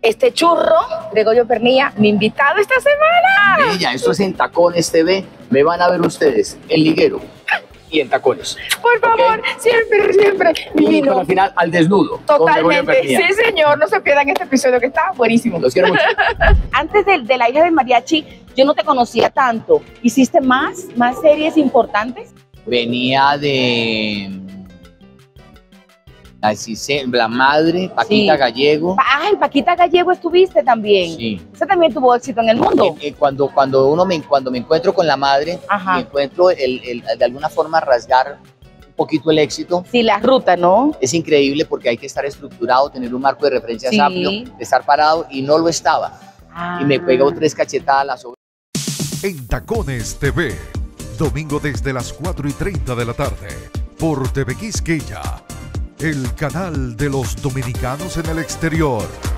este churro, Gregorio Pernía, mi invitado esta semana. Bella, esto es En Tacones TV. Me van a ver ustedes en liguero y en tacones. Por favor, ¿Okay? siempre, siempre. Y Divino. al final al desnudo. con Gregorio Totalmente. Pernía. Sí, señor. No se pierdan este episodio que está buenísimo. Los quiero mucho. Antes de la hija del mariachi, yo no te conocía tanto. ¿Hiciste más series importantes? Venía de La Madre, Paquita Sí. Gallego. Ay, Paquita Gallego estuviste también. Sí. Ese también tuvo éxito en el mundo. Cuando me encuentro con La Madre, Ajá. me encuentro de alguna forma rasgar un poquito el éxito. Sí, la ruta, ¿no? Es increíble porque hay que estar estructurado, tener un marco de referencias Sí. amplio, estar parado, y no lo estaba. Y me pegó 3 cachetadas a la sobre. En Tacones TV, domingo desde las 4:30 de la tarde, por TV Quisqueya, el canal de los dominicanos en el exterior.